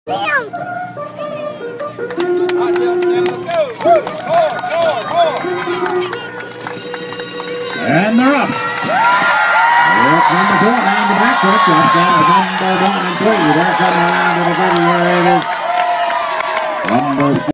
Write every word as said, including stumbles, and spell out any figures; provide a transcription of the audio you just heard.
And they're up. It's number four down the backcourt. Just down to number one and three. They're coming around to the thirty. Here it is. Number